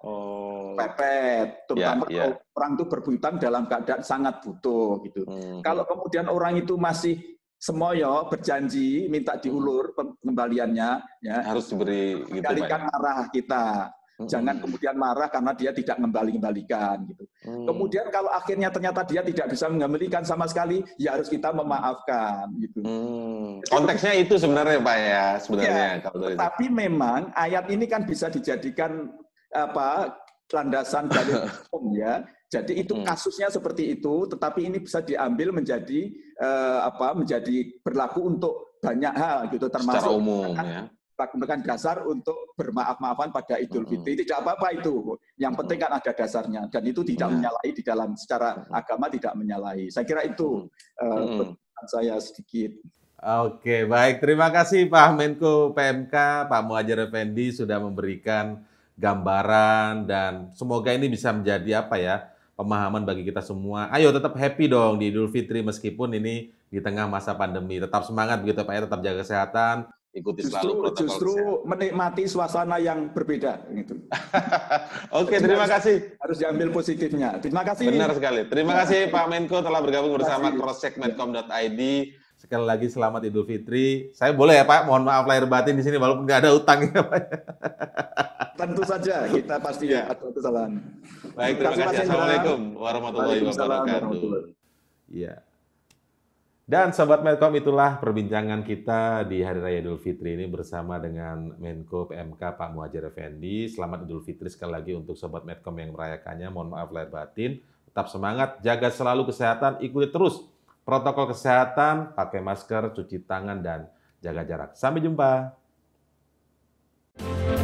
pepet. Terutama kalau orang itu berhutang dalam keadaan sangat butuh gitu. Kalau kemudian orang itu masih semoyo berjanji minta diulur pengembaliannya, ya harus diberi. Kembalikan arah kita. Jangan kemudian marah karena dia tidak mengembalikan gitu. Kemudian kalau akhirnya ternyata dia tidak bisa mengembalikan sama sekali, ya harus kita memaafkan gitu. Konteksnya itu sebenarnya Pak ya, sebenarnya. Ya, tapi memang ayat ini kan bisa dijadikan landasan dalil hukum ya. Jadi itu kasusnya seperti itu, tetapi ini bisa diambil menjadi menjadi berlaku untuk banyak hal gitu, Secara termasuk umum ya. merupakan dasar untuk bermaaf-maafan pada Idul Fitri. Tidak apa-apa itu. Yang penting kan ada dasarnya dan itu tidak menyalahi di dalam secara agama, tidak menyalahi. Saya kira itu penjelasan saya sedikit. Oke, baik. Terima kasih Pak Menko PMK, Pak Muhadjir Effendi sudah memberikan gambaran dan semoga ini bisa menjadi apa ya, pemahaman bagi kita semua. Ayo tetap happy dong di Idul Fitri meskipun ini di tengah masa pandemi. Tetap semangat begitu Pak ya, tetap jaga kesehatan, ikuti selalu protokol Justru kesehatan. menikmati suasana yang berbeda gitu. Oke, terima kasih. Harus diambil positifnya. Terima kasih. Benar sekali. Terima kasih Pak Menko telah bergabung bersama crosscheck.medcom.id. Sekali lagi selamat Idul Fitri. Saya boleh ya Pak, mohon maaf lahir batin di sini walaupun nggak ada utang ya Pak. Tentu saja, kita pasti ada kesalahan. Baik, terima kasih. Assalamualaikum warahmatullahi wabarakatuh. Iya. Dan Sobat Medcom, itulah perbincangan kita di Hari Raya Idul Fitri ini bersama dengan Menko PMK Pak Muhadjir Effendi. Selamat Idul Fitri sekali lagi untuk Sobat Medcom yang merayakannya. Mohon maaf lahir batin. Tetap semangat, jaga selalu kesehatan, ikuti terus protokol kesehatan, pakai masker, cuci tangan, dan jaga jarak. Sampai jumpa.